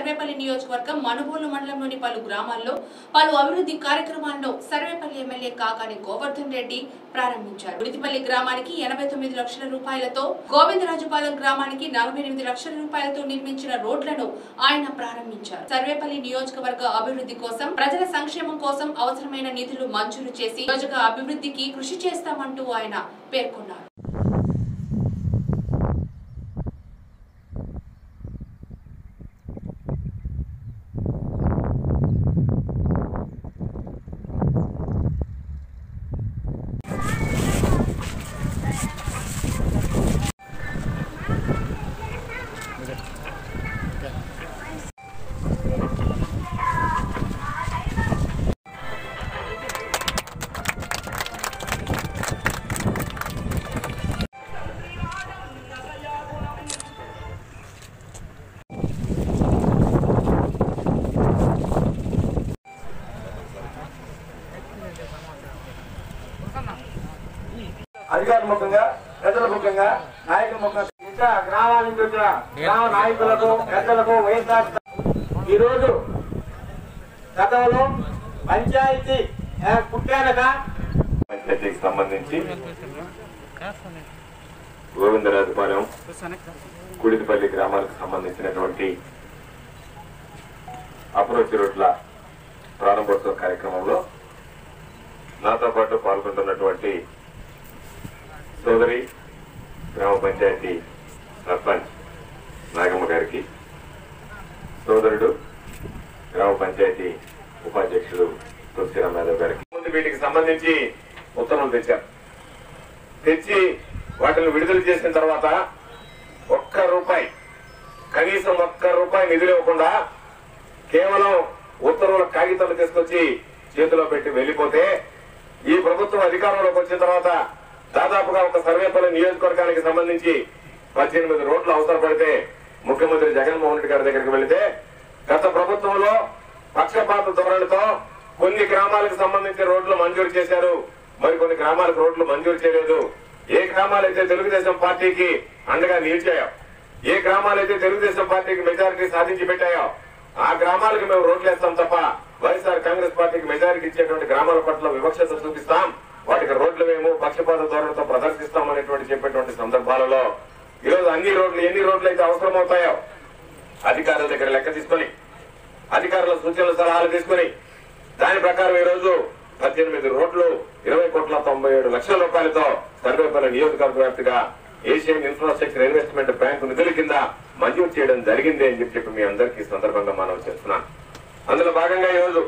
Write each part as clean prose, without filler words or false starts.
సర్వేపల్లి నియోజకవర్గం మనుబోలు మండలంలోని పలు గ్రామాల్లో పలు అభివృద్ధి కార్యక్రమాలను సర్వేపల్లి ఎమ్మెల్యే కాకాని గోవర్ధన్ రెడ్డి ప్రారంభించారు. గుడితిపల్లి గ్రామానికి 89 లక్షల రూపాయలతో, గోవిందరాజుపాలెం గ్రామానికి 48 లక్షల రూపాయలతో నిర్మించిన రోడ్లను ఆయన ప్రారంభించారు. సర్వేపల్లి నియోజకవర్గ అభివృద్ధి కోసం, ప్రజల సంక్షేమం కోసం అవసరమైన నిధులు మంజూరు చేసి నియోజక అభివృద్ధికి కృషి చేస్తామంటూ ఆయన పేర్కొన్నారు. అధికారుల ముఖంగా, ప్రజల ముఖంగా, నాయకుల ముఖంగా ఇంకా గ్రామాల నుంచి వచ్చిన గ్రామ నాయకులకు, పెద్దలకు వైఎస్ఆర్ ఈరోజు గతంలో పంచాయతీ పుట్టాక పంచాయతీకి సంబంధించి గోవిందరాజుపాలెం, కుడితిపల్లి గ్రామాలకు సంబంధించినటువంటి అప్రోచ్ రోడ్ల ప్రారంభోత్సవ కార్యక్రమంలో నాతో పాటు పాల్గొంటున్నటువంటి సోదరి గ్రామ పంచాయతీ సర్పంచ్ నాగమ్మ గారికి, సోదరుడు గ్రామ పంచాయతీ ఉపాధ్యక్షుడు తులసిరామ్ యాదవ్ గారికి ముందు వీటికి సంబంధించి ఉత్తర్వులు తెచ్చి వాటిని విడుదల చేసిన తర్వాత కనీసం ఒక్క రూపాయి నిధులు ఇవ్వకుండా కేవలం ఉత్తర్వుల కాగితాలు తీసుకొచ్చి చేతిలో పెట్టి వెళ్లిపోతే, ఈ ప్రభుత్వం అధికారంలోకి వచ్చిన తర్వాత దాదాపుగా ఒక సర్వేపల్లి నియోజకవర్గానికి సంబంధించి 18 రోడ్లు అవసరపడితే ముఖ్యమంత్రి జగన్మోహన్ రెడ్డి గారి దగ్గరికి వెళితే గత ప్రభుత్వంలో పక్షపాత ధోరణితో కొన్ని గ్రామాలకు సంబంధించిన రోడ్లు మంజూరు చేశారు, మరికొన్ని గ్రామాలకు రోడ్లు మంజూరు చేయలేదు. ఏ గ్రామాలైతే తెలుగుదేశం పార్టీకి అండగా నిలిచాయో, ఏ గ్రామాలైతే తెలుగుదేశం పార్టీకి మెజారిటీ సాధించి పెట్టాయో ఆ గ్రామాలకు మేము రోడ్లు వేస్తాం తప్ప వైఎస్ఆర్ కాంగ్రెస్ పార్టీకి మెజారిటీ ఇచ్చేటువంటి గ్రామాల పట్ల వివక్షత చూపిస్తాం, వాటికి రోడ్లు మేము పక్షపాత ధోరణితో ప్రదర్శిస్తాం అనేటువంటి చెప్పేటువంటి సందర్భాలలో ఈరోజు ఎన్ని రోడ్లు అయితే అవసరమవుతాయో అధికారుల దగ్గర లెక్క తీసుకొని, అధికారుల సూచనలు సలహాలు తీసుకుని దాని ప్రకారం ఈరోజు 18 రోడ్లు 20,97 రూపాయలతో సర్వేపల్లి నియోజకవర్గ వ్యాప్తిగా ఏషియన్ ఇన్ఫ్రాస్ట్రక్చర్ ఇన్వెస్ట్మెంట్ బ్యాంకు నిధుల కింద మంజూరు చేయడం జరిగింది అని చెప్పి మీ అందరికీ సందర్భంగా మనం చేస్తున్నాం. అందులో భాగంగా ఈరోజు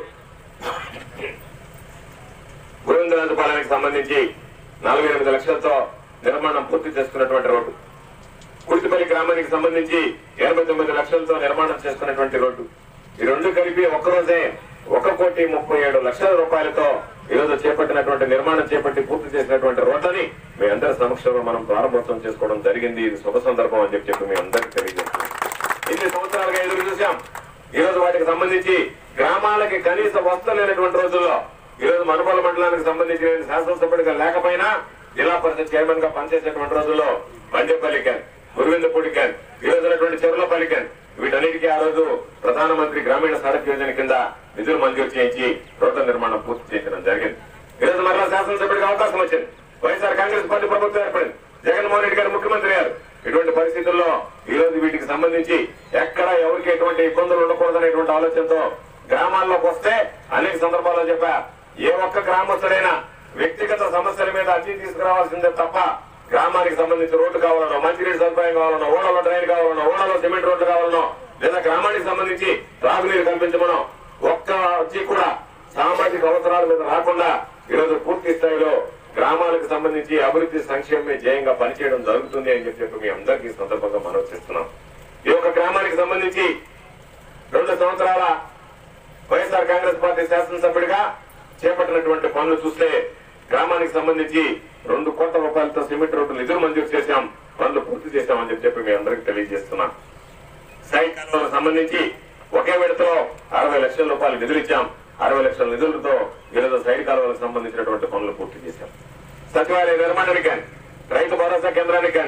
గోవిందరాజుపాలెంకి సంబంధించి 48 లక్షలతో నిర్మాణం పూర్తి చేసుకున్నటువంటి రోడ్డు, కుడితిపల్లి గ్రామానికి సంబంధించి 89 లక్షలతో నిర్మాణం చేసుకున్నటువంటి రోడ్డు, ఈ రెండు కలిపి ఒక్కరోజే 1,37,00,000 రూపాయలతో ఈరోజు చేపట్టినటువంటి నిర్మాణం చేపట్టి పూర్తి చేసినటువంటి రోడ్లని మీ అందరి సమక్షంలో మనం ప్రారంభోత్సవం చేసుకోవడం జరిగింది. ఇది శుభ సందర్భం అని చెప్పి మీ అందరికీ తెలియజేస్తున్నాం. ఇన్ని సంవత్సరాలుగా ఎదురు చూసాం. ఈ రోజు వాటికి సంబంధించి గ్రామాలకి కనీస వసతులు లేనటువంటి రోజుల్లో ఈరోజు మనుబోలు మండలానికి సంబంధించి నేను శాసనసభ్యుడిగా లేకపోయినా జిల్లా పరిషత్ చైర్మన్ గా పనిచేసేటువంటి రోజుల్లో బండేపల్లి క్యాన్, గురువిందపూడి క్యాన్, ఈ రోజునటువంటి చెరువులపల్లి క్యాన్, వీటన్నిటికీ ఆ రోజు ప్రధానమంత్రి గ్రామీణ సడక్ యోజన కింద నిధులు మంజూరు చేయించి రోడ్ల నిర్మాణం పూర్తి చేయడం జరిగింది. ఈ రోజు మరలా శాసనసభ్యుడిగా అవకాశం వచ్చింది. వైఎస్ఆర్ కాంగ్రెస్ పార్టీ ప్రభుత్వం ఏర్పడింది, జగన్మోహన్ రెడ్డి గారు ముఖ్యమంత్రి గారు. ఇటువంటి పరిస్థితుల్లో ఈ రోజు వీటికి సంబంధించి ఎక్కడ ఎవరికి ఎటువంటి ఇబ్బందులు ఉండకూడదనేటువంటి ఆలోచనతో గ్రామాల్లోకి వస్తే అనేక సందర్భాల్లో చెప్పా, ఏ ఒక్క గ్రామస్తుడైనా వ్యక్తిగత సమస్యల మీద అర్జీ తీసుకురావాల్సిందే తప్ప గ్రామానికి సంబంధించి రోడ్డు కావాలనో, మంచినీటి సదుపాయం కావాలనో, ఓడలో డ్రైన్ కావాలనో, ఓడలో సిమెంట్ రోడ్డు కావాలనో, లేదా గ్రామానికి సంబంధించి త్రాగునీరు కల్పించమనో ఒక్క అర్జీ కూడా సామాజిక అవసరాల మీద రాకుండా ఈరోజు పూర్తి స్థాయిలో గ్రామాలకు సంబంధించి అభివృద్ధి సంక్షేమమే ధ్యేయంగా పనిచేయడం జరుగుతుంది అని చెప్పి మీ అందరికీ సందర్భంగా మనం చేస్తున్నాం. ఈ యొక్క గ్రామానికి సంబంధించి 2 సంవత్సరాల వైఎస్ఆర్ కాంగ్రెస్ పార్టీ శాసనసభ్యుడిగా చేపట్టినటువంటి పనులు చూస్తే గ్రామానికి సంబంధించి 2 కోట్ల రూపాయలతో సిమెంట్ రోడ్లు నిధులు మంజూరు చేశాం, పనులు పూర్తి చేశామని చెప్పి మీ అందరికీ తెలియజేస్తున్నాం. సైడ్ కాలువలకు సంబంధించి ఒకే విడతలో 60 లక్షల రూపాయలు నిధులు ఇచ్చాం. 60 లక్షల నిధులతో ఈరోజు సైడ్ కాలువలకు సంబంధించినటువంటి పనులు పూర్తి చేశాం. సచివాలయ నిర్మాణానికి కానీ, రైతు భరోసా కేంద్రానికి కానీ,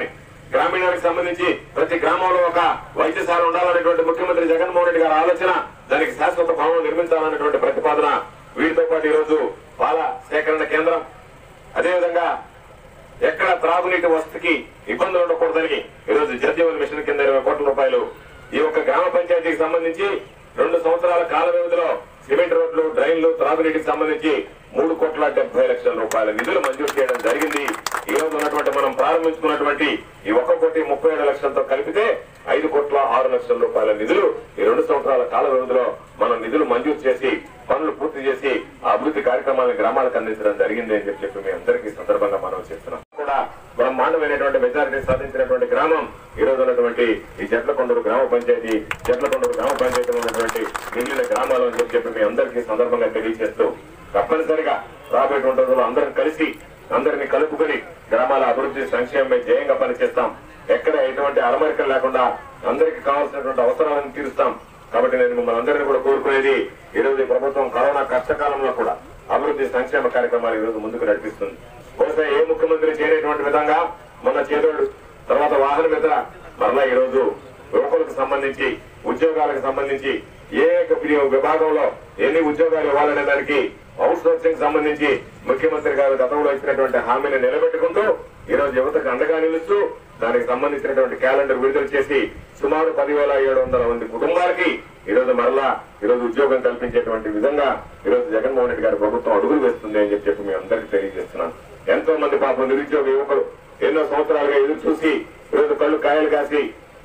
గ్రామీణానికి సంబంధించి ప్రతి గ్రామంలో ఒక వైద్యశాల ఉండాలనేటువంటి ముఖ్యమంత్రి జగన్మోహన్ రెడ్డి గారి ఆలోచన, దానికి శాశ్వత భవనం నిర్మించాలనేటువంటి ప్రతిపాదన, వీటితో పాటు ఈరోజు పాల సేకరణ కేంద్రం, అదేవిధంగా ఎక్కడ త్రాగునీటి వసతికి ఇబ్బందులు ఉండకూడదని ఈరోజు జలజీవన్ మిషన్ కింద 20 కోట్ల రూపాయలు ఈ ఒక్క గ్రామ పంచాయతీకి సంబంధించి 2 సంవత్సరాల కాల వ్యవధిలో సిమెంట్ రోడ్లు, డ్రైన్లు, త్రాగునీటికి సంబంధించి 3,70,00,000 రూపాయల నిధులు మంజూరు చేయడం జరిగింది. ఈ రోజు ఉన్నటువంటి మనం ప్రారంభించుకున్నటువంటి ఈ 1,37,00,000తో కలిపితే 5,06,00,000 రూపాయల నిధులు ఈ 2 సంవత్సరాల కాల వ్యవధిలో మనం నిధులు మంజూరు చేసి పనులు పూర్తి చేసి ఆ అభివృద్ధి కార్యక్రమాలను గ్రామాలకు అందించడం జరిగింది అని చెప్పి మీ అందరికీ సందర్భంగా మనం చేస్తున్నాం. కూడా బ్రహ్మాండమైనటువంటి మెజారిటీ సాధించినటువంటి గ్రామం ఈ రోజు ఉన్నటువంటి ఈ జట్లకొండూరు గ్రామ పంచాయతీ, జట్లకొండూరు గ్రామ పంచాయతీలో ఉన్నటువంటి మిగిలిన గ్రామాలు అని చెప్పి మీ అందరికీ సందర్భంగా తెలియజేస్తూ తప్పనిసరిగా రాబోయేటువంటి రోజుల్లో అందరం కలిసి అందరినీ కలుపుకొని గ్రామాల అభివృద్ధి సంక్షేమమే ధ్యేయంగా పనిచేస్తాం. ఎక్కడ ఎటువంటి అలమరికలు లేకుండా అందరికీ కావాల్సినటువంటి అవసరాలను తీరుస్తాం. కాబట్టి నేను మిమ్మల్ని అందరినీ కూడా కోరుకునేది, ఈ రోజు ప్రభుత్వం కరోనా కష్టకాలంలో కూడా అభివృద్ధి సంక్షేమ కార్యక్రమాలు ఈ రోజు ముందుకు నడిపిస్తుంది. బహుశా ఏ ముఖ్యమంత్రి చేయనటువంటి విధంగా మొన్న చేదోడు, తర్వాత వాహన మిత్ర, మరలా ఈ రోజు యువకులకు సంబంధించి ఉద్యోగాలకు సంబంధించి ఏ విభాగంలో ఎన్ని ఉద్యోగాలు ఇవ్వాలనే దానికి అవుట్ సోర్సింగ్ సంబంధించి ముఖ్యమంత్రి గారు గతంలో ఇచ్చినటువంటి హామీని నిలబెట్టుకుంటూ ఈ రోజు యువతకు అండగా నిలుస్తూ దానికి సంబంధించినటువంటి క్యాలెండర్ విడుదల చేసి సుమారు 10,700 మంది కుటుంబాలకి ఈ రోజు మరలా ఈ రోజు ఉద్యోగం కల్పించేటువంటి విధంగా ఈ రోజు జగన్మోహన్ రెడ్డి గారి ప్రభుత్వం అడుగులు వేస్తుంది అని చెప్పి మీ అందరికీ తెలియజేస్తున్నాను. ఎంతో మంది పాపం నిరుద్యోగ యువకులు ఎన్నో సంవత్సరాలుగా ఎదురు చూసి ఈ రోజు కళ్ళు కాయలు కాసి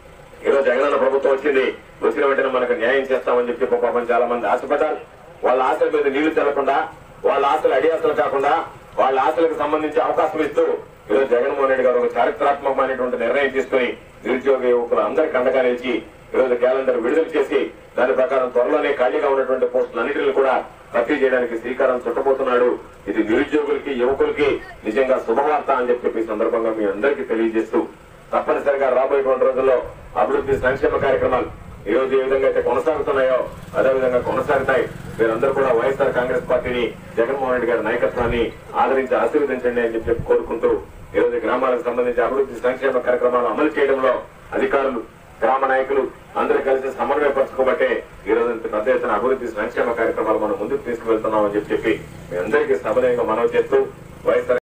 ఈ రోజు జగనన్న ప్రభుత్వం వచ్చింది, వచ్చిన వెంటనే మనకు న్యాయం చేస్తామని చెప్పి పాపం చాలా మంది ఆశపడ్డారు. వాళ్ళ ఆశల మీద నీళ్లు చల్లకుండా, వాళ్ళ ఆశలు అడియాసలు కాకుండా వాళ్ళ ఆశలకు సంబంధించి అవకాశం ఇస్తూ ఈరోజు జగన్మోహన్ రెడ్డి గారు ఒక చారిత్రాత్మకమైనటువంటి నిర్ణయం తీసుకుని నిరుద్యోగ యువకులు అందరికీ అండగా నిలిచి ఈరోజు క్యాలెండర్ విడుదల చేసి దాని ప్రకారం త్వరలోనే ఖాళీగా ఉన్నటువంటి పోస్టులన్నింటినీ కూడా భర్తీ చేయడానికి శ్రీకారం చుట్టబోతున్నాడు. ఇది నిరుద్యోగులకి, యువకులకి నిజంగా శుభవార్త అని చెప్పి సందర్భంగా మీ అందరికీ తెలియజేస్తూ తప్పనిసరిగా రాబోయేటువంటి రోజుల్లో అభివృద్ధి సంక్షేమ కార్యక్రమాలు ఈ రోజు ఏ విధంగా అయితే కొనసాగుతున్నాయో అదేవిధంగా కొనసాగుతాయి. మీరందరూ కూడా వైఎస్ఆర్ కాంగ్రెస్ పార్టీని, జగన్మోహన్ రెడ్డి గారి నాయకత్వాన్ని ఆదరించి ఆశీర్వదించండి అని చెప్పి కోరుకుంటూ ఈ రోజు గ్రామాలకు సంబంధించి అభివృద్ధి సంక్షేమ కార్యక్రమాలు అమలు చేయడంలో అధికారులు, గ్రామ నాయకులు అందరూ కలిసి సమన్వయపరచుకోబట్టే ఈ రోజు పెద్ద ఎత్తున అభివృద్ధి సంక్షేమ కార్యక్రమాలు మనం ముందుకు తీసుకువెళ్తున్నామని చెప్పి మీ అందరికీ సభనీయంగా మనవి చేస్తూ వైఎస్ఆర్